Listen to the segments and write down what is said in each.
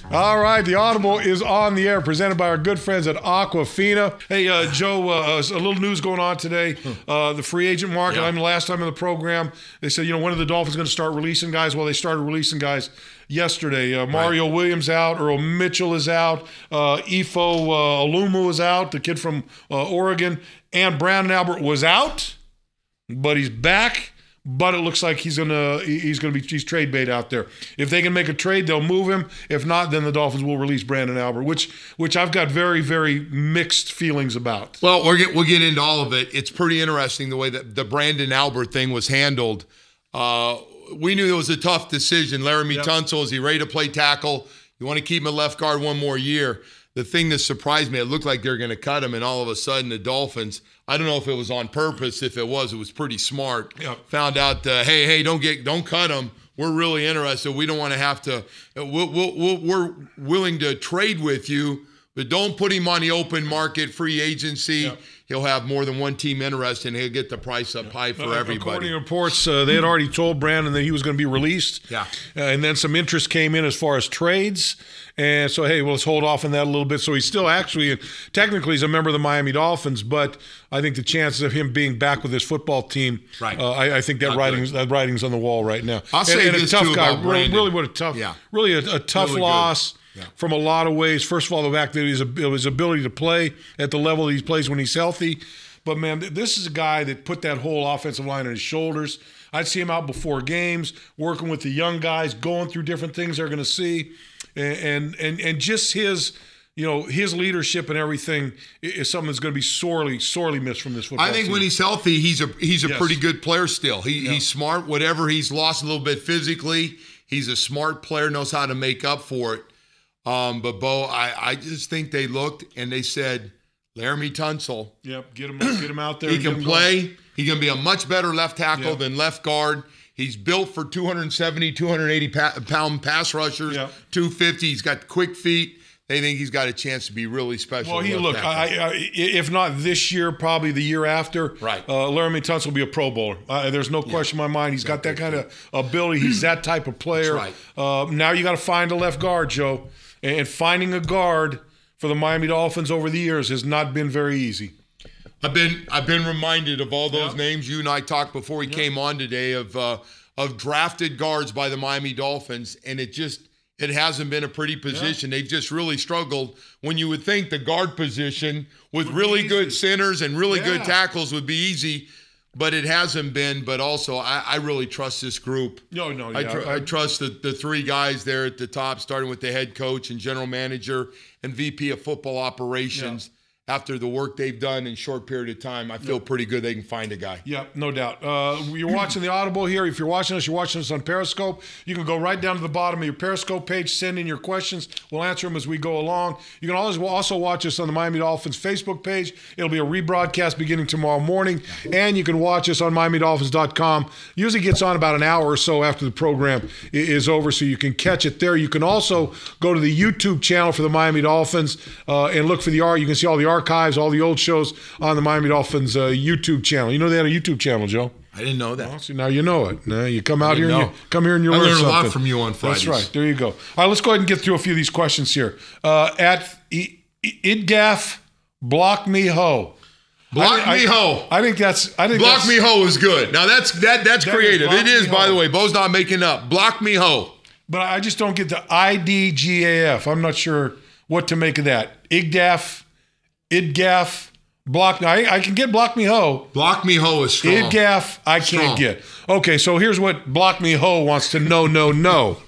All right, the Audible is on the air, presented by our good friends at Aquafina. Hey, Joe, a little news going on today. The free agent market. I mean, last time in the program, they said, when are the Dolphins going to start releasing guys? Well, they started releasing guys yesterday. Mario Williams out. Earl Mitchell is out. Ifo Olumu is out, the kid from Oregon. And Brandon Albert was out, but he's back. But it looks like he's trade bait out there. If they can make a trade, they'll move him. If not, then the Dolphins will release Brandon Albert, which I've got very, very mixed feelings about. Well, we'll get into all of it. It's pretty interesting the way that the Brandon Albert thing was handled. We knew it was a tough decision. Laramie Tunsil, is he ready to play tackle? You want to keep him at left guard one more year. The thing that surprised me, it looked like they were going to cut him, and all of a sudden the Dolphins, I don't know if it was on purpose. If it was pretty smart. Yep. Found out, hey, don't cut him. We're really interested. We don't want to have to. We're willing to trade with you, but don't put him on the open market free agency. Yep. He'll have more than one team interested, and he'll get the price up high for everybody. According to reports, they had already told Brandon that he was going to be released. Yeah. And then some interest came in as far as trades. And so, hey, well, let's hold off on that a little bit. So he's still technically he's a member of the Miami Dolphins, but I think the chances of him being back with his football team, I think that writing's on the wall right now. I'll say this tough too guy, about Brandon. Really a tough loss. Yeah. From a lot of ways. First of all, the fact that his ability to play at the level that he plays when he's healthy. But, man, this is a guy that put that whole offensive line on his shoulders. I'd see him out before games, working with the young guys, going through different things they're going to see. And just his leadership and everything is something that's going to be sorely, sorely missed from this football team. I think when he's healthy, he's a pretty good player still. He's smart. Whatever he's lost a little bit physically, he's a smart player, knows how to make up for it. But, Bo, I just think they looked and they said, Laramie Tunsil. Yep, get him out there. He can play. He's going to be a much better left tackle than left guard. He's built for 270, 280-pound pass rushers, 250. He's got quick feet. They think he's got a chance to be really special. Well, if not this year, probably the year after. Right. Laramie Tunsil will be a Pro Bowler. There's no question in my mind. He's got that kind of ability. He's that type of player. That's right. Now you got to find a left guard, Joe. And finding a guard for the Miami Dolphins over the years has not been very easy. I've been reminded of all those names you and I talked before we came on today of drafted guards by the Miami Dolphins, and it hasn't been a pretty position. They've just really struggled. When you would think the guard position with really good centers and really good tackles would be easy, but it hasn't been. But also, I really trust this group. I trust the three guys there at the top, starting with the head coach and general manager and VP of football operations. After the work they've done in a short period of time, I feel pretty good they can find a guy. Yep, no doubt. You're watching the Audible here. If you're watching us on Periscope. You can go right down to the bottom of your Periscope page, send in your questions. We'll answer them as we go along. You can always also watch us on the Miami Dolphins Facebook page. It'll be a rebroadcast beginning tomorrow morning. And you can watch us on MiamiDolphins.com. Usually gets on about an hour or so after the program is over, so you can catch it there. You can also go to the YouTube channel for the Miami Dolphins and look for you can see all the archives, all the old shows on the Miami Dolphins YouTube channel. You know they had a YouTube channel, Joe? I didn't know that. Well, see, now you know it. Now you come out here and you learn something. A lot from you on Fridays. That's right. There you go. All right, let's go ahead and get through a few of these questions here. At Idgaf, Block Me Ho. Block Me Ho. I think Block Me Ho is good. Now that's creative. It is, by the way. Bo's not making up. Block Me Ho. But I just don't get the IDGAF. I'm not sure what to make of that. Idgaf, Block. I can get Block Me Ho. Block Me Ho is strong. Idgaf, I can't get. Okay, so here's what Block Me Ho wants to know.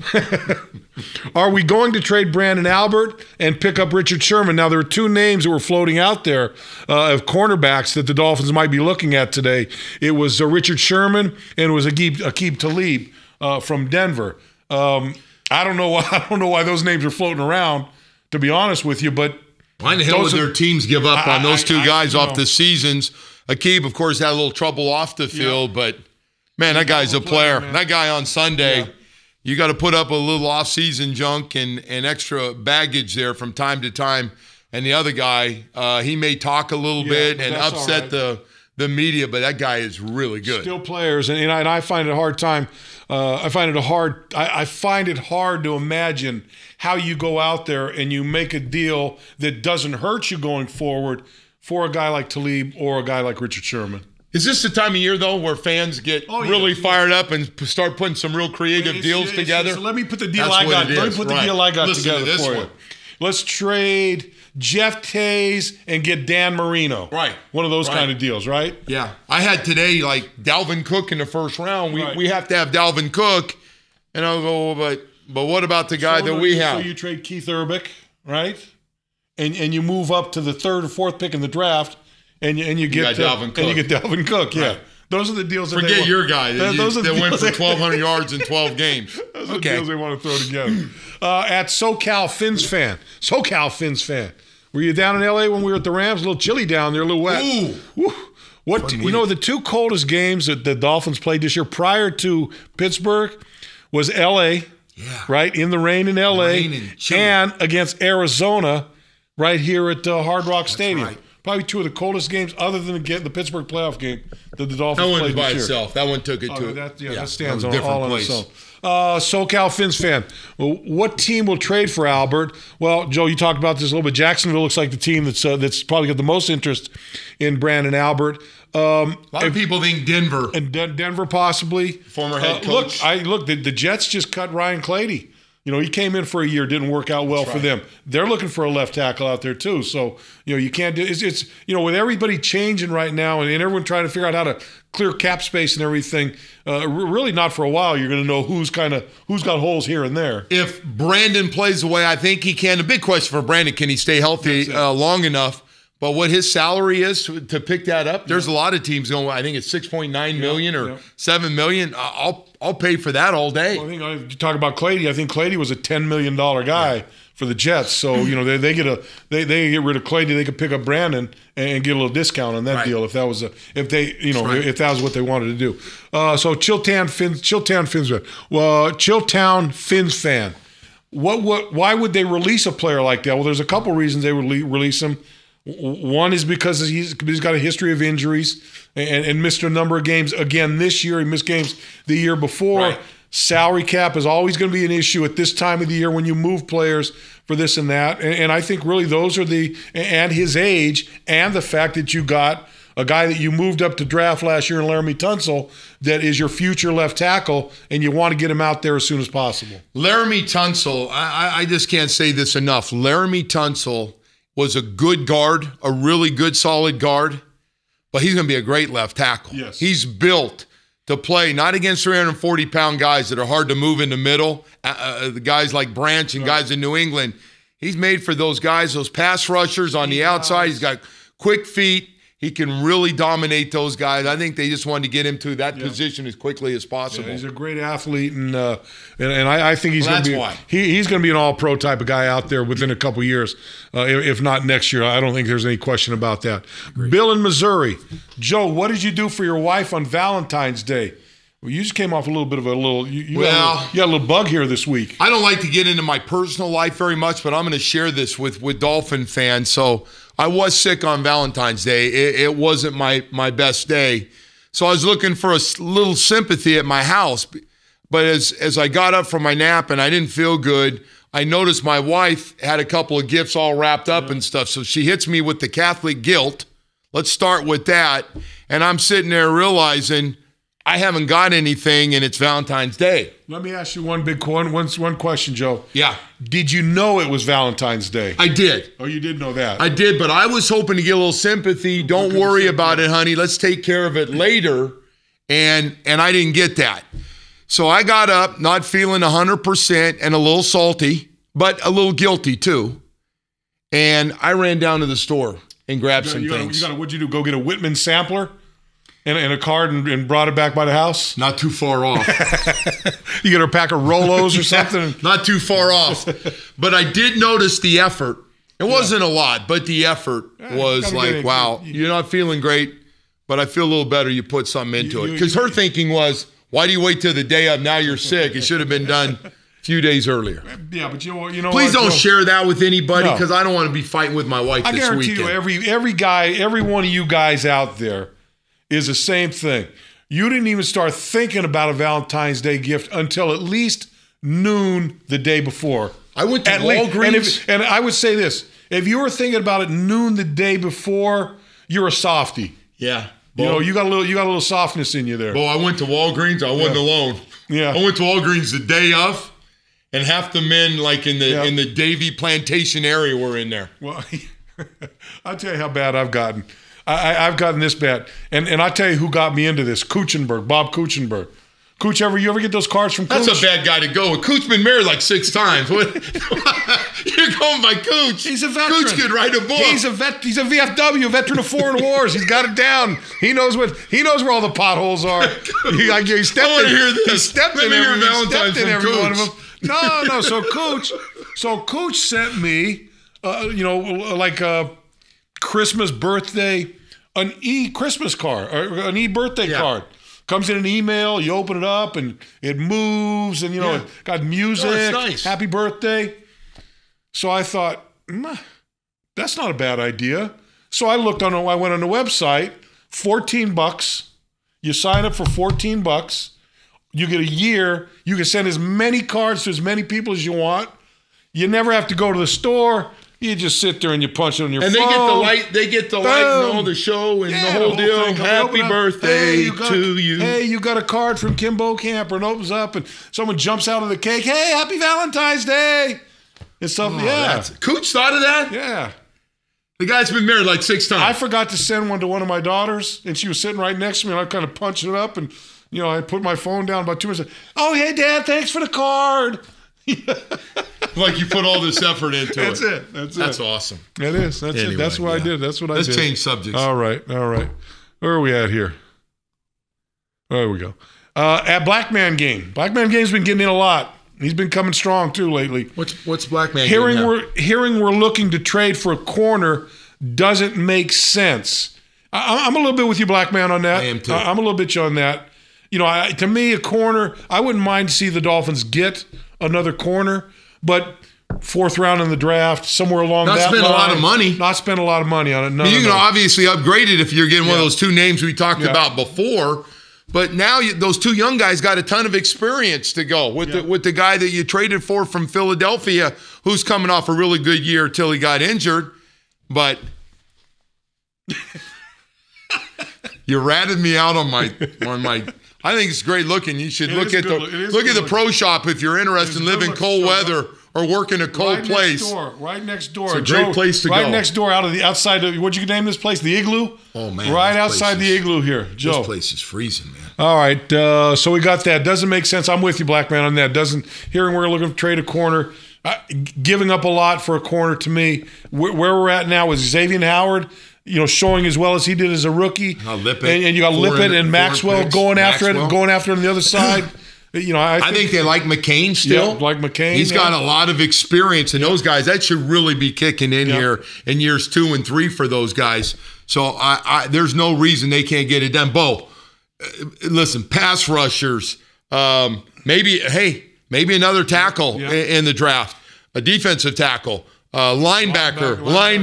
Are we going to trade Brandon Albert and pick up Richard Sherman? Now, there are two names that were floating out there of cornerbacks that the Dolphins might be looking at today. It was Richard Sherman and it was Aqib Talib from Denver. I don't know why those names are floating around, to be honest with you, but why in the hell would their teams give up on those two guys off the seasons? Aqib, of course, had a little trouble off the field, but, man, that guy's a player. That guy on Sunday, you got to put up a little off-season junk and extra baggage there from time to time. And the other guy, he may talk a little bit and upset the the media, but that guy is really good. Still players, and I find it a hard time. I find it hard to imagine how you go out there and you make a deal that doesn't hurt you going forward for a guy like Talib or a guy like Richard Sherman. Is this the time of year, though, where fans get really fired up and start putting some real creative deals together? So let me put the deal I got. Let me put the deal I got together for you. Let's trade Jeff Tays and get Dan Marino. Right. One of those kind of deals, right? Yeah. I had today, like, Dalvin Cook in the first round. We have to have Dalvin Cook. And I'll go, but what about the guy that we have? So you trade Keith Urbick, right? And you move up to the 3rd or 4th pick in the draft, and you get Dalvin Cook. And you get Dalvin Cook, yeah. Right. Those are the deals that Forget your guy that went for 1,200 they, yards in 12 games. Those are the deals they want to throw together. At SoCal Fins fan. Were you down in L.A. when we were at the Rams? A little chilly down there, a little wet. Ooh. The 2 coldest games that the Dolphins played this year prior to Pittsburgh was L.A., right, in the rain in L.A., and against Arizona right here at Hard Rock Stadium. Right. Probably 2 of the coldest games other than the Pittsburgh playoff game that the Dolphins played this year. That one by itself. That one took it to that stands on all on its own. SoCal Fins fan. Well, what team will trade for Albert? Well, Joe, you talked about this a little bit. Jacksonville looks like the team that's probably got the most interest in Brandon Albert. A lot of people think Denver. And Denver possibly. Former head coach. Look, the Jets just cut Ryan Clady. He came in for a year, didn't work out well for them. They're looking for a left tackle out there too. So, you can't do it's with everybody changing right now and everyone trying to figure out how to clear cap space and everything, really not for a while you're going to know who's got holes here and there. If Brandon plays the way I think he can, the big question for Brandon, can he stay healthy long enough? But what his salary is to pick that up, there's a lot of teams going, I think it's $6.9 million or $7 million. I'll pay for that all day. Well, I think you talk about Clady. I think Clady was a $10 million guy for the Jets. So, they get rid of Clady, they could pick up Brandon and get a little discount on that deal if that was if that was what they wanted to do. So Chilltown Fins fan. Why would they release a player like that? Well, there's a couple reasons they would release him. One is because he's got a history of injuries and missed a number of games again this year. He missed games the year before. Right. Salary cap is always going to be an issue at this time of the year when you move players for this and that. And I think really those are and his age and the fact that you got a guy that you moved up to draft last year in Laramie Tunsil that is your future left tackle, and you want to get him out there as soon as possible. Laramie Tunsil, I just can't say this enough. Laramie Tunsil was a good guard, a really good, solid guard, but he's going to be a great left tackle. Yes. He's built to play not against 340-pound guys that are hard to move in the middle, the guys like Branch and guys in New England. He's made for those guys, those pass rushers on the outside. He's got quick feet. He can really dominate those guys. I think they just wanted to get him to that position as quickly as possible. Yeah, he's a great athlete, and I think he's going to be he's going to be an all-pro type of guy out there within a couple years, if not next year. I don't think there's any question about that. Agreed. Bill in Missouri. Joe, what did you do for your wife on Valentine's Day? Well, you just came off you got a little bug here this week. I don't like to get into my personal life very much, but I'm going to share this with Dolphin fans. So I was sick on Valentine's Day. It wasn't my best day. So I was looking for a little sympathy at my house. But as I got up from my nap and I didn't feel good, I noticed my wife had a couple of gifts all wrapped up and stuff. So she hits me with the Catholic guilt. Let's start with that. And I'm sitting there realizing I haven't got anything, and it's Valentine's Day. Let me ask you one question, Joe. Yeah. Did you know it was Valentine's Day? I did. Oh, you did know that? I did, but I was hoping to get a little sympathy. Don't worry about it, honey. Let's take care of it later. And I didn't get that. So I got up, not feeling 100% and a little salty, but a little guilty too. And I ran down to the store and grabbed some things. What'd you do? Go get a Whitman sampler? And a card and brought it back by the house? Not too far off. You get a pack of Rolos or something? Not too far off. But I did notice the effort. It wasn't a lot, but the effort was like, wow, you're not feeling great, but I feel a little better. You put something into it. Because her thinking was, why do you wait till the day of? Now you're sick. It should have been done a few days earlier. Yeah, but you know Please don't share that with anybody because I don't want to be fighting with my wife this weekend. I guarantee you, every one of you guys out there is the same thing. You didn't even start thinking about a Valentine's Day gift until at least noon the day before. I went to Walgreens. And I would say this. If you were thinking about it noon the day before, you're a softie. Yeah. You got a little softness in you there. Well, I went to Walgreens. I wasn't alone. Yeah. I went to Walgreens the day of, and half the men like in the Davie Plantation area were in there. Well, I'll tell you how bad I've gotten. I've gotten this bad. And I'll tell you who got me into this. Kuchenberg, Bob Kuchenberg. Cooch, you ever get those cards from Cooch? That's a bad guy to go with. Cooch been married like 6 times. You're going by Cooch. He's a veteran. Cooch could write a book. He's a VFW, a veteran of foreign wars. He's got it down. He knows where all the potholes are. He stepped I want to hear this. He stepped Let in me hear every, Valentine's stepped in every from one of Cooch. them. No. So Cooch sent me, like a Christmas birthday, an e-Christmas card, or an e-birthday card. Comes in an email, you open it up, and it moves, and, it got music. Oh, it's nice. Happy birthday. So I thought, that's not a bad idea. So I went on the website, $14. You sign up for $14. You get a year. You can send as many cards to as many people as you want. You never have to go to the store. You just sit there and you punch it on your phone. And they get the light and all the show and the whole deal. Thing. Happy birthday to you. Hey, you got a card from Kim Bokamper, and opens up, and someone jumps out of the cake. Hey, happy Valentine's Day. And stuff. Cooch thought of that? Yeah. The guy's been married like 6 times. I forgot to send one to one of my daughters, and she was sitting right next to me, and I kind of punched it up, and, I put my phone down about 2 minutes. Oh, hey, Dad, thanks for the card. Like you put all this effort into That's it. That's awesome. It is. That's it. That's what I did. That's what I did. Let's change subjects. All right. Where are we at here? There we go. At Black Man Game. Black Man Game's been getting in a lot. He's been coming strong too lately. What's Black Man Game? Hearing we're looking to trade for a corner doesn't make sense. I'm a little bit with you, Black Man, on that. I am too. I'm a little bit on that. To me, a corner, I wouldn't mind to see the Dolphins get another corner, but 4th round in the draft, somewhere along that line. Not spend a lot of money. Not spend a lot of money on it. You can obviously upgrade it if you're getting one of those 2 names we talked about before. But now those 2 young guys got a ton of experience to go with the guy that you traded for from Philadelphia, who's coming off a really good year till he got injured. But you ratted me out on my. I think it's great looking. You should look at the pro shop if you're interested in living cold weather or working a cold place. Right next door. It's a great place to go. Right next door, outside. What'd you name this place? The Igloo. Oh man! Right outside the Igloo here, Joe. This place is freezing, man. All right, so we got that. Doesn't make sense. I'm with you, Black Man, on that. Hearing we're looking to trade a corner, giving up a lot for a corner to me. Where we're at now is Xavier Howard. Showing as well as he did as a rookie. And you got Lippett and Maxwell going after it on the other side. I think they like McCain still. Yeah, like McCain. He's got a lot of experience, and those guys, that should really be kicking in here in years 2 and 3 for those guys. So there's no reason they can't get it done. Bo, listen, pass rushers, maybe another tackle in the draft, a defensive tackle, linebacker.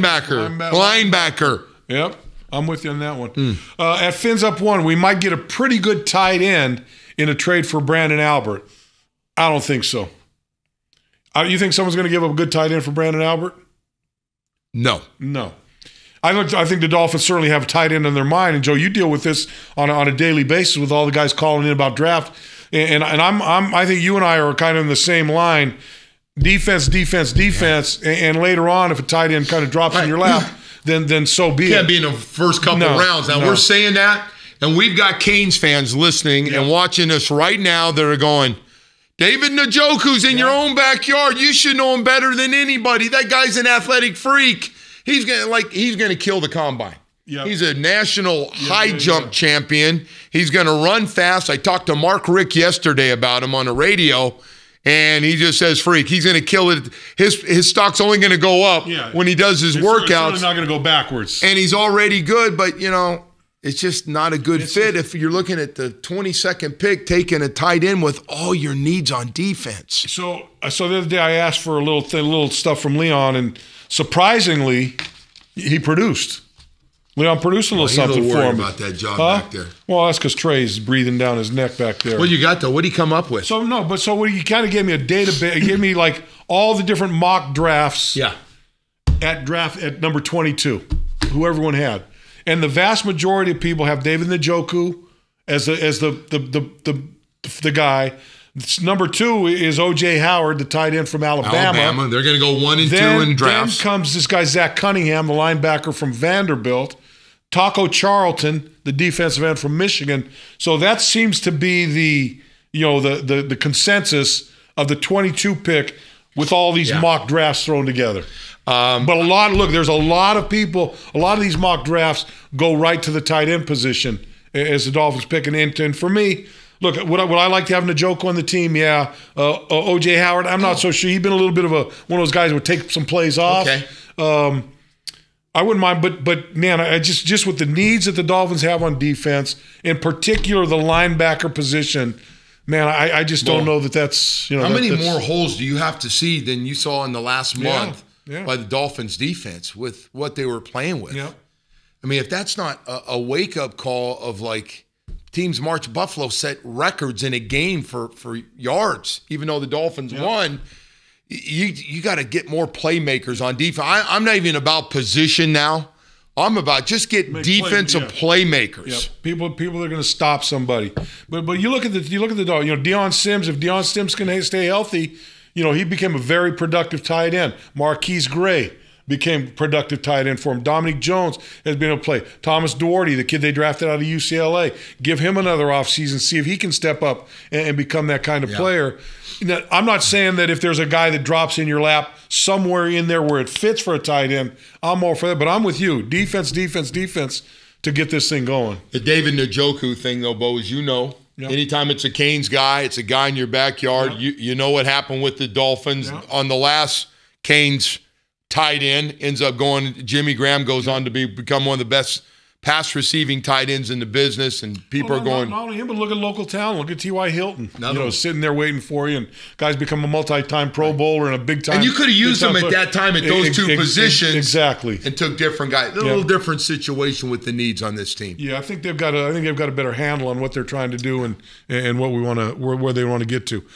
Yep, I'm with you on that one. At Fins Up 1, we might get a pretty good tight end in a trade for Brandon Albert. I don't think so. You think someone's going to give up a good tight end for Brandon Albert? No. I think the Dolphins certainly have a tight end in their mind. And Joe, you deal with this on a daily basis with all the guys calling in about draft. And I think you and I are kind of in the same line. Defense. And later on, if a tight end kind of drops in your lap, then so be it. Can't be in the first couple rounds. Now, we're saying that, and we've got Canes fans listening and watching us right now that are going, David Njoku's in your own backyard. You should know him better than anybody. That guy's an athletic freak. He's gonna kill the combine. Yep. He's a national high jump champion. He's going to run fast. I talked to Mark Rick yesterday about him on the radio, and he just says, freak. He's going to kill it. His stock's only going to go up when he does his workouts. It's certainly not going to go backwards. And he's already good, but, it's just not a good fit if you're looking at the 22nd pick, taking a tight end with all your needs on defense. So the other day I asked for a little stuff from Leon, and surprisingly, he produced. Leon, produce a little something a little for worried him. about that job back there. Well, that's because Trey's breathing down his neck back there. What do you got, though? What did he come up with? So what you kind of gave me a database. You gave me like all the different mock drafts. Yeah. At number 22, who everyone had, and the vast majority of people have David Njoku as the guy. Number 2 is O.J. Howard, the tight end from Alabama. They're going to go 1 and 2 in drafts. Then comes this guy Zach Cunningham, the linebacker from Vanderbilt. Taco Charlton, the defensive end from Michigan. So that seems to be the consensus of the 22 pick with all these mock drafts thrown together. But there's a lot of people, a lot of these mock drafts go right to the tight end position as the Dolphins pick. And for me, look, would I like to have Njoku on the team? Yeah. O.J. Howard, I'm not so sure. He's been a little bit of one of those guys who would take some plays off. Okay. I wouldn't mind, but man, I just with the needs that the Dolphins have on defense, in particular the linebacker position, man, I just don't know that's How many more holes do you have to see than you saw in the last month by the Dolphins defense with what they were playing with? Yeah. I mean, if that's not a wake-up call of like teams March Buffalo set records in a game for yards, even though the Dolphins won. You got to get more playmakers on defense. I'm not even about position now. I'm about just get defensive playmakers. Yeah. People are going to stop somebody. But you look at the dog. Deion Sims. If Deion Sims can stay healthy, he became a very productive tight end. Marquise Gray became productive tight end for him. Dominic Jones has been able to play. Thomas Doherty, the kid they drafted out of UCLA, give him another offseason, see if he can step up and become that kind of player. Now, I'm not saying that if there's a guy that drops in your lap somewhere in there where it fits for a tight end, I'm all for that. But I'm with you. Defense to get this thing going. The David Njoku thing, though, Bo, as you know, anytime it's a Canes guy, it's a guy in your backyard. You know what happened with the Dolphins on the last Canes tight end ends up going. Jimmy Graham goes on to become one of the best pass receiving tight ends in the business, and people are going. Not only him, but look at local talent. Look at T.Y. Hilton. Sitting there waiting for you, and guys become a multi-time Pro Bowler and a big time. And you could have used them at that time at those two positions, exactly, and took different guys. A little different situation with the needs on this team. Yeah, I think they've got a better handle on what they're trying to do and what we want to where they want to get to.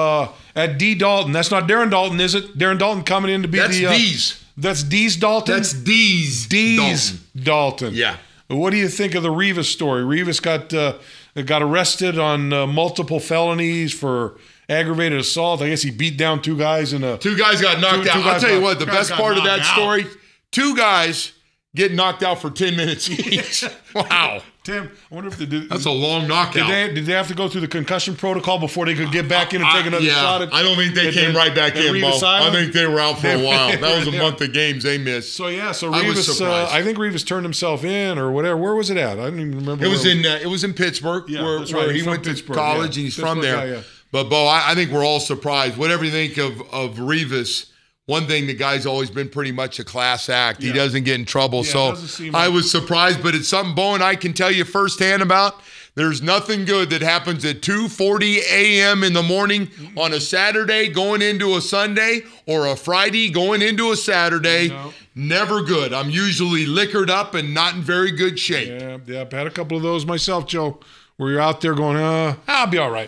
At D Dalton, that's not Darren Dalton, is it? Darren Dalton coming in to be D's. That's D's Dalton. That's D's Dalton. Yeah. What do you think of the Revis story? Revis got arrested on multiple felonies for aggravated assault. I guess he beat down 2 guys Two guys got knocked out. I'll tell you what, the best part of that story, 2 guys get knocked out for 10 minutes each. Wow. Tim, I wonder if they did. That's a long knockout. Did they have to go through the concussion protocol before they could get back in and take another shot? I don't think they came right back in, Bo. I think they were out for a while. That was a month of games they missed. So Revis, I think Revis turned himself in or whatever. Where was it at? I don't even remember. It was in Pittsburgh, where he went to college and he's from there. But Bo, I think we're all surprised. Whatever you think of Revis. One thing, the guy's always been pretty much a class act. He doesn't get in trouble. So I was surprised, but it's something Bo and I can tell you firsthand about. There's nothing good that happens at 2:40 a.m. in the morning on a Saturday going into a Sunday or a Friday going into a Saturday. No. Never good. I'm usually liquored up and not in very good shape. Yeah, I've had a couple of those myself, Joe, where you're out there going, I'll be all right.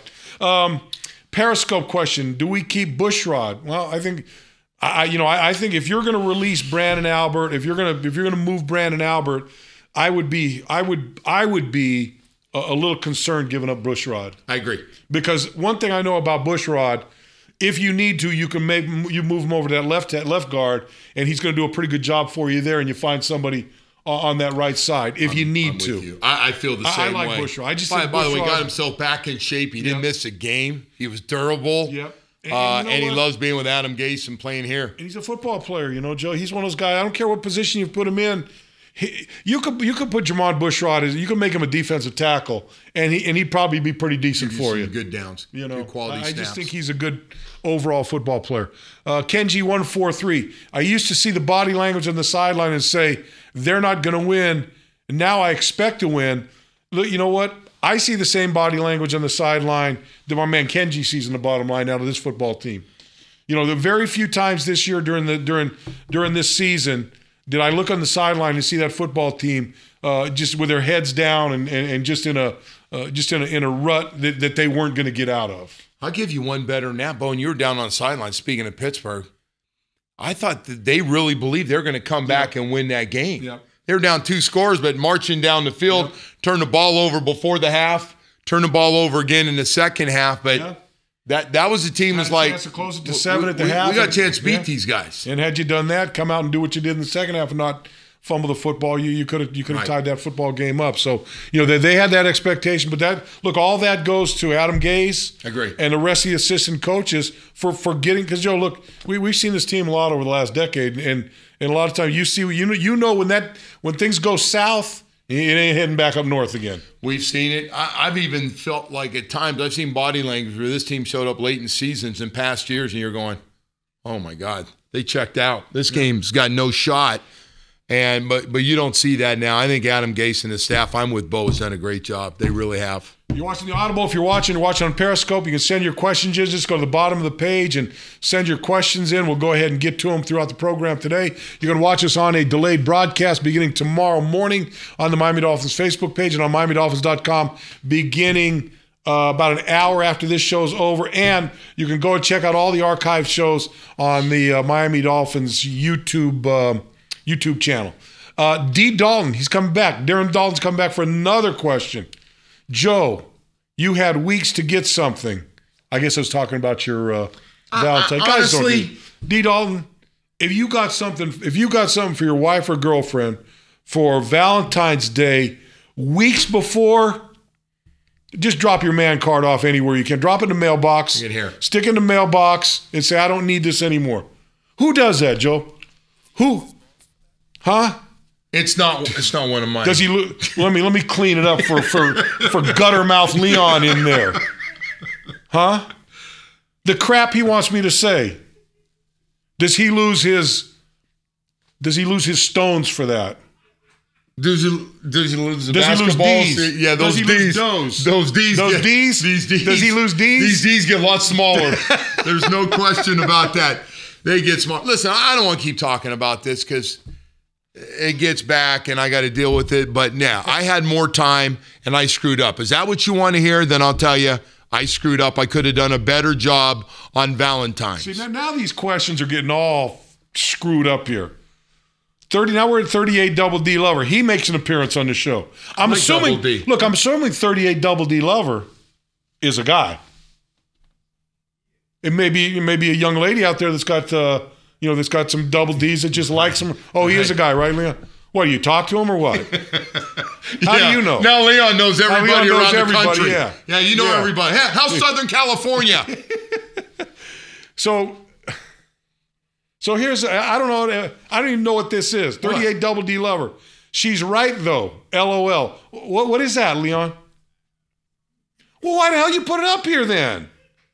Periscope question, do we keep Bushrod? Well, I think if you're going to release Brandon Albert, if you're going to move Brandon Albert, I would be a little concerned giving up Bushrod. I agree. Because one thing I know about Bushrod, if you need to, you move him over to that left guard, and he's going to do a pretty good job for you there, and you find somebody on that right side if you need to. You. I feel the same way. I like Bushrod. I just by the way, got himself back in shape. He didn't miss a game. He was durable. Yep. And he loves being with Adam Gase and playing here. And he's a football player, Joe. He's one of those guys. I don't care what position you put him in. You could put Jamon Bushrod you could make him a defensive tackle, and he'd probably be pretty decent for you. Good downs, good quality snaps. I just think he's a good overall football player. Kenji143. I used to see the body language on the sideline and say they're not going to win. Now I expect to win. Look, you know what? I see the same body language on the sideline that my man Kenji sees in the bottom line out of this football team. The very few times this year during this season did I look on the sideline and see that football team just with their heads down and just in a rut that they weren't going to get out of? I'll give you one better than that, Bo. And you were down on the sideline. Speaking of Pittsburgh, I thought that they really believed they're going to come back and win that game. Yeah. They were down 2 scores, but marching down the field, turn the ball over before the half, turn the ball over again in the second half. But that was a team that's like, to close it to 7 at the half. We got a chance to beat these guys. And had you done that, come out and do what you did in the second half and not fumble the football, you could have tied that football game up. So, they had that expectation. But all that goes to Adam Gase and the rest of the assistant coaches for getting, because, Joe, look, we've seen this team a lot over the last decade, and a lot of times you see, when things go south, it ain't heading back up north again. We've seen it. I've even felt like at times I've seen body language where this team showed up late in seasons in past years, and you're going, oh, my God, they checked out. This game's got no shot. But you don't see that now. I think Adam Gase and his staff, I'm with Bo, has done a great job. They really have. You're watching the Audible. If you're watching on Periscope, you can send your questions in. Just go to the bottom of the page and send your questions in. We'll go ahead and get to them throughout the program today. You can watch us on a delayed broadcast beginning tomorrow morning on the Miami Dolphins Facebook page and on MiamiDolphins.com beginning about an hour after this show's over. And you can go and check out all the archive shows on the Miami Dolphins YouTube channel. D. Dalton, he's coming back. Darren Dalton's coming back for another question. Joe, you had weeks to get something. I guess I was talking about your Valentine. Honestly, D. Dalton, if you got something for your wife or girlfriend for Valentine's Day weeks before, just drop your man card off anywhere you can. Drop it in the mailbox. Stick it in the mailbox and say, I don't need this anymore. Who does that, Joe? Who? Huh? It's not one of mine. Does he? Let me clean it up for guttermouth Leon in there. Huh? The crap he wants me to say. Does he lose his stones for that? Does he lose the basketballs? Yeah, those D's. Those D's. These D's. Does he lose D's? These D's get a lot smaller. There's no question about that. They get small. Listen, I don't want to keep talking about this because it gets back and I got to deal with it. But yeah, I had more time and I screwed up. Is that what you want to hear? Then I'll tell you, I screwed up. I could have done a better job on Valentine's. See, now these questions are getting all screwed up here. Now we're at 38 Double D Lover. He makes an appearance on the show. I'm assuming 38 Double D Lover is a guy. It may be a young lady out there that's got that's got some double D's that just likes him. Oh, he is a guy, right, Leon? What, do you talk to him or what? How do you know? Now Leon knows everybody around the country. Yeah, you know everybody. How's Southern California? So here's, I don't even know what this is. 38 Double D Lover. She's right, though. LOL. What is that, Leon? Well, why the hell you put it up here then?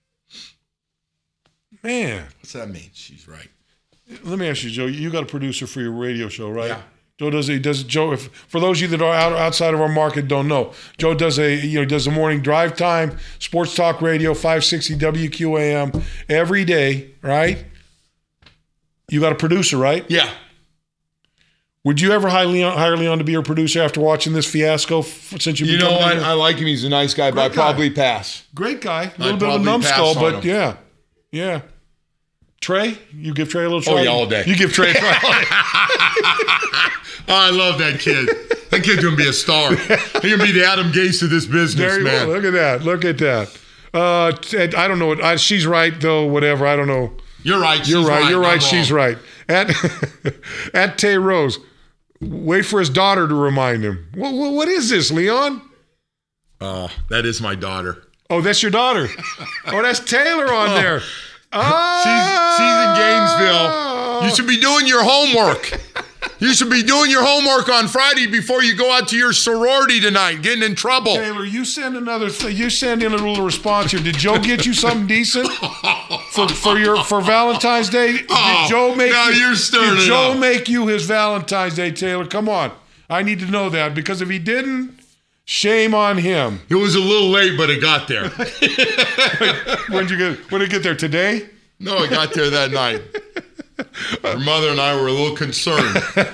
Man. What's that mean? She's right. Let me ask you, Joe. You got a producer for your radio show, right? Yeah. Joe Joe, for those of you that are outside of our market don't know, Joe does a morning drive time, sports talk radio, 560 WQAM every day, right? You got a producer, right? Yeah. Would you ever hire Leon to be your producer after watching this fiasco? Since you know what? I like him. He's a nice guy, but I'd probably pass. Great guy. A little bit of a numbskull, but yeah. Yeah. Trey? You give Trey a little try? Oh, yeah, all day. You give Trey a try all day. Oh, I love that kid. That kid's going to be a star. He's going to be the Adam Gase of this business, man. Look at that. Look at that. I don't know. She's right, though, whatever. I don't know. You're right. You're right. She's right. At Tay Rose, wait for his daughter to remind him. What is this, Leon? That is my daughter. Oh, that's your daughter. Oh, that's Taylor on there. Oh. She's in Gainesville. You should be doing your homework. You should be doing your homework on Friday before you go out to your sorority tonight, getting in trouble. Taylor, you send in a little response here. Did Joe get you something decent for Valentine's Day? Did Joe make you his Valentine's Day, Taylor? Come on. I need to know that, because if he didn't, shame on him. It was a little late, but it got there. When did it get there? Today? No, it got there that night. Your mother and I were a little concerned.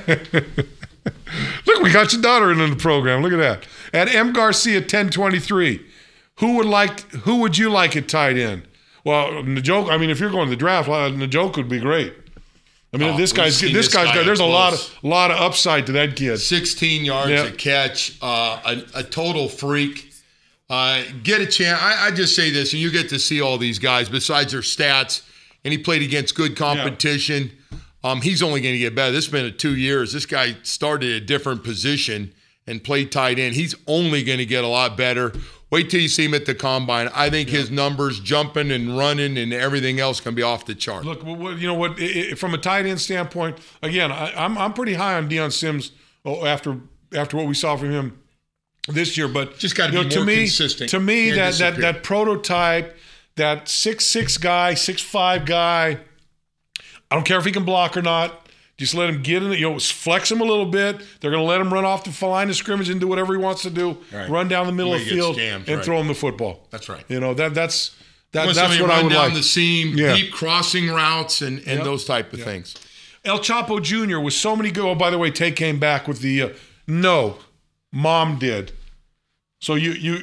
Look, we got your daughter in the program. Look at that. At M. Garcia 1023, who would you like at tight end? Well, Njoku, I mean, if you're going to the draft, Njoku would be great. I mean, this guy's there's a lot of upside to that kid. 16 yards a catch, a total freak. Get a chance. I just say this, and you get to see all these guys besides their stats, and he played against good competition. He's only going to get better. This has been 2 years. This guy started a different position and played tight end. He's only going to get a lot better. Wait till you see him at the combine. I think his numbers, jumping and running and everything else, can be off the chart. Look, you know what? From a tight end standpoint, again, I'm pretty high on Deion Sims after what we saw from him this year. But just got to be more consistent. To me, that prototype, that 6'6" guy, 6'5" guy, I don't care if he can block or not. Just let him get in it, flex him a little bit. They're going to let him run off the line of scrimmage and do whatever he wants to do. Right. Run down the middle of the field and throw him the football. That's right. That's what I would down like. The seam, deep crossing routes, and those type of things. El Chapo Jr. with so many good. Oh, by the way, Tay came back with the no, Mom did. So you.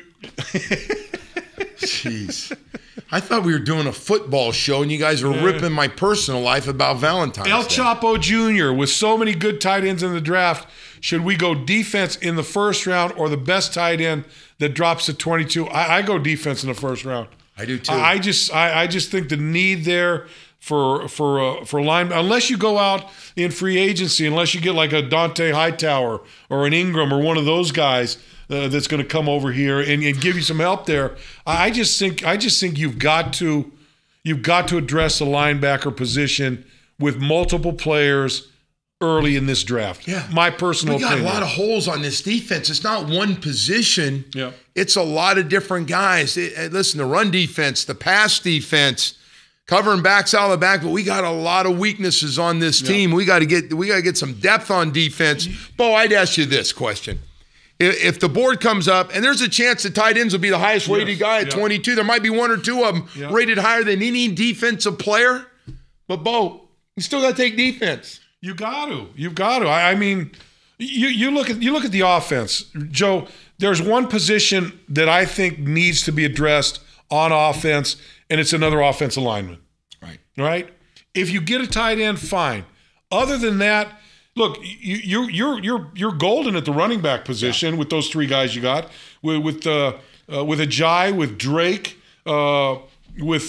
Jeez. I thought we were doing a football show, and you guys were ripping my personal life about Valentine's El Day. Chapo Jr. with so many good tight ends in the draft, should we go defense in the first round or the best tight end that drops to 22? I go defense in the first round. I do too. I just think the need there for line, unless you go out in free agency, unless you get like a Dante Hightower or an Ingram or one of those guys that's going to come over here and give you some help there. I just think you've got to address the linebacker position with multiple players early in this draft. Yeah, my personal opinion. We got a lot of holes on this defense. It's not one position. Yeah, it's a lot of different guys. Listen, the run defense, the pass defense, covering backs out of the back, but we got a lot of weaknesses on this team. We got to get some depth on defense. Bo, I'd ask you this question. If the board comes up, and there's a chance the tight ends will be the highest rated guy at 22, there might be one or two of them rated higher than any defensive player. But, Bo, you still got to take defense. You've got to. I mean, you look at the offense, Joe. There's one position that I think needs to be addressed on offense, and it's another offensive lineman. Right. If you get a tight end, fine. Other than that, look, you're golden at the running back position with those three guys you got with Ajayi, with Drake, with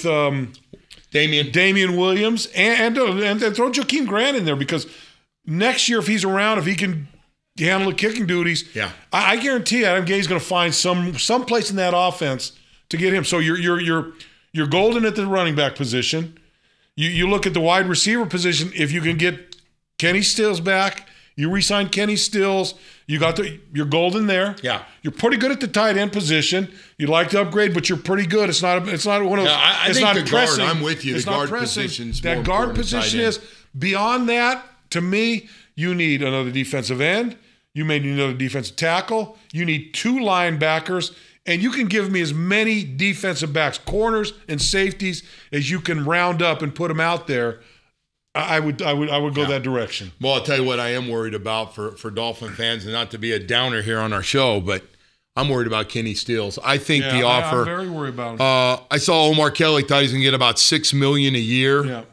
Damian Williams, and throw Jakeem Grant in there, because next year if he's around, if he can handle the kicking duties, I guarantee you Adam Gay's going to find some place in that offense to get him. So you're golden at the running back position. You look at the wide receiver position. If you can get Kenny Stills back, you re-sign Kenny Stills. You're golden there. Yeah, you're pretty good at the tight end position. You'd like to upgrade, but you're pretty good. It's not one of those. I it's think not the pressing. Guard. I'm with you. It's the not guard pressing. position's that more guard important position is beyond that. To me, you need another defensive end. You may need another defensive tackle. You need two linebackers. And you can give me as many defensive backs, corners and safeties, as you can round up and put them out there. I would go that direction. Well, I'll tell you what I am worried about for Dolphin fans, and not to be a downer here on our show, but I'm worried about Kenny Stills. I think the offer. I'm very worried about him. I saw Omar Kelly thought he's going to get about $6 million a year. Yeah.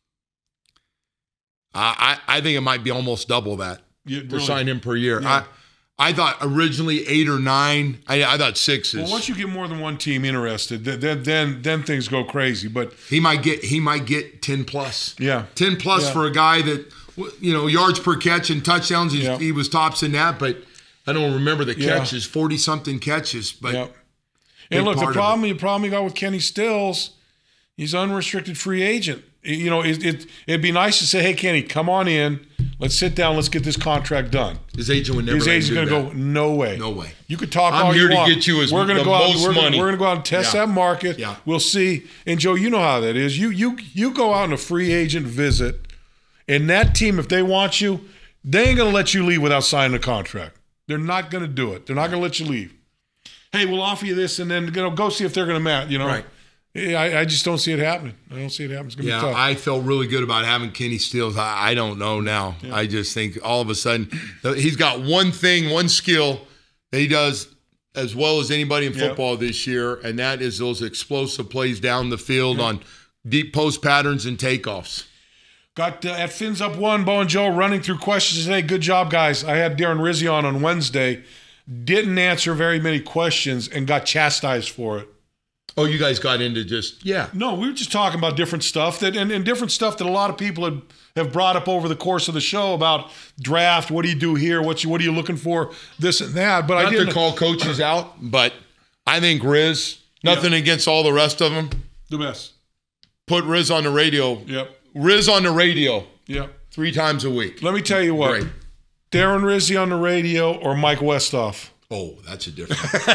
I think it might be almost double that to sign him per year. Yeah. I thought originally 8 or 9. I thought 6 is. Well, once you get more than one team interested, then things go crazy. But he might get 10 plus. Yeah, 10 plus for a guy that, yards per catch and touchdowns. He was tops in that, but I don't remember the catches. 40-something catches. But and look, the problem you got with Kenny Stills, he's an unrestricted free agent. It'd be nice to say, hey, Kenny, come on in. Let's sit down. Let's get this contract done. His agent would never. His agent's going to go, no way. No way. You could talk all you want. I'm here to get you we're gonna go out, money. We're going to go out and test that market. Yeah. We'll see. And, Joe, you know how that is. You go out on a free agent visit, and that team, if they want you, they ain't going to let you leave without signing a contract. They're not going to do it. They're not going to let you leave. Hey, we'll offer you this, and then go see if they're going to match, Right. I just don't see it happening. I don't see it happening. It's going to be tough. I felt really good about having Kenny Stills. I don't know now. Yeah. I just think all of a sudden he's got one skill that he does as well as anybody in football this year, and that is those explosive plays down the field on deep post patterns and takeoffs. Got at Fins Up 1, Bo and Joe running through questions today. Good job, guys. I had Darren Rizzi on Wednesday. Didn't answer very many questions and got chastised for it. Oh, you guys got into No, we were just talking about different stuff and different stuff that a lot of people have brought up over the course of the show about draft. What do you do here? What are you looking for? This and that. But not to call coaches out, but I think Riz. Nothing against all the rest of them. The best. Put Riz on the radio. Yep. Riz on the radio. Yep. 3 times a week. Let me tell you what. Great. Darren Rizzi on the radio or Mike Westhoff. Oh, that's a difference.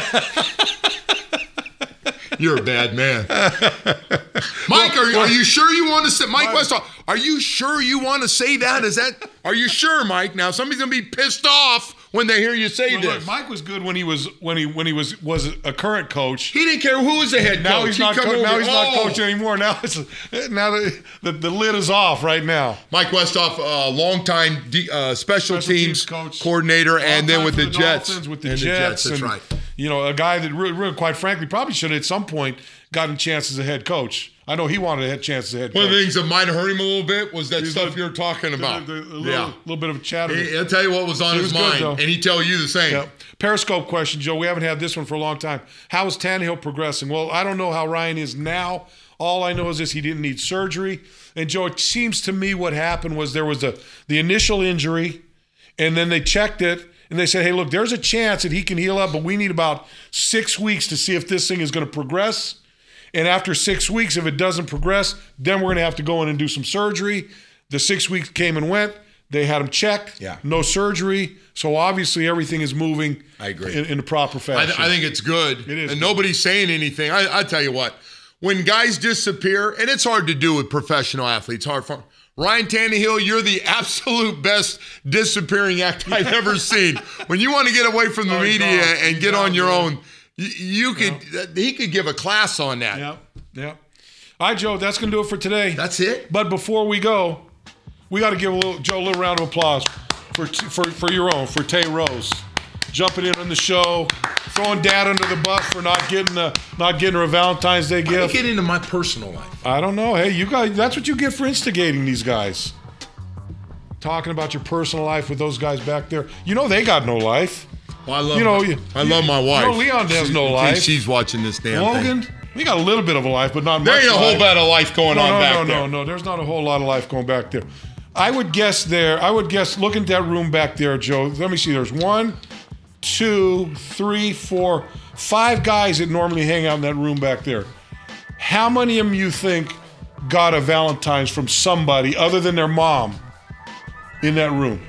You're a bad man. Mike, are you sure you want to say Mike Westhoff? Are you sure you want to say that? Are you sure, Mike? Now somebody's gonna be pissed off when they hear you say this. Look, Mike was good when he was a current coach. He didn't care who was the head coach. Now he's not coaching anymore. Now the lid is off right now. Mike Westhoff, longtime special teams coordinator, and then with the Jets. Dolphins, with the Jets. That's right. You know, a guy that really, quite frankly, probably should have at some point gotten a chance as a head coach. I know he wanted a chance as a head coach. One of the things that might have hurt him a little bit was that stuff you're talking about. A little bit of a chatter. He'll tell you what was on his mind, and he'd tell you the same. Yeah. Periscope question, Joe. We haven't had this one for a long time. How is Tannehill progressing? Well, I don't know how Ryan is now. All I know is this: he didn't need surgery. And, Joe, it seems to me what happened was there was the initial injury, and then they checked it, and they said, hey, look, there's a chance that he can heal up, but we need about 6 weeks to see if this thing is going to progress. And after 6 weeks, if it doesn't progress, then we're going to have to go in and do some surgery. The 6 weeks came and went. They had him checked. Yeah. No surgery. So obviously everything is moving I agree. In the proper fashion. I think it's good. It is. And nobody's saying anything. I tell you what, when guys disappear, and it's hard to do with professional athletes, hard for Ryan Tannehill, you're the absolute best disappearing act I've ever seen. When you want to get away from the media and get on your own, he could give a class on that. Yeah. All right, Joe, that's going to do it for today. That's it? But before we go, we got to give Joe a little round of applause for Tay Rose. Jumping in on the show, throwing Dad under the bus for not getting her a Valentine's Day gift. How do you get into my personal life? I don't know. Hey, you guys, that's what you get for instigating these guys. Talking about your personal life with those guys back there. You know they got no life. Well, I love my wife. You know Leon has no life. She's watching this damn Logan, thing. we got a little bit of a life, but not much. There ain't a whole lot of life going on back there. No, there's not a whole lot of life going back there. I would guess, looking at that room back there, Joe, let me see, there's 1, 2, 3, 4, 5 guys that normally hang out in that room back there. How many of them you think got a Valentine's from somebody other than their mom in that room?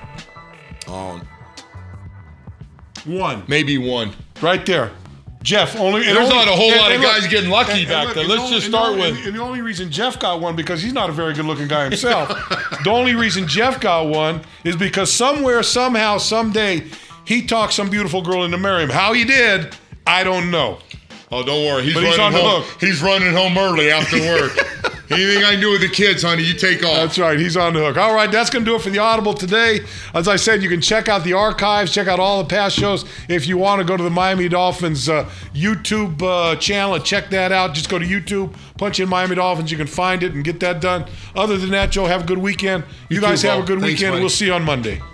1. Maybe 1. Right there. Jeff, there's not a whole lot of guys getting lucky back there. Let's just start with. And the only reason Jeff got one, because he's not a very good-looking guy himself. The only reason Jeff got one is because somewhere, somehow, someday, he talked some beautiful girl into marrying him. How he did, I don't know. Oh, don't worry. He's on the hook. He's running home early after work. Anything I can do with the kids, honey, you take off. That's right. He's on the hook. All right, that's going to do it for the Audible today. As I said, you can check out the archives, check out all the past shows. If you want to go to the Miami Dolphins YouTube channel and check that out, just go to YouTube, punch in Miami Dolphins. You can find it and get that done. Other than that, Joe, have a good weekend. You guys have a good weekend. We'll see you on Monday.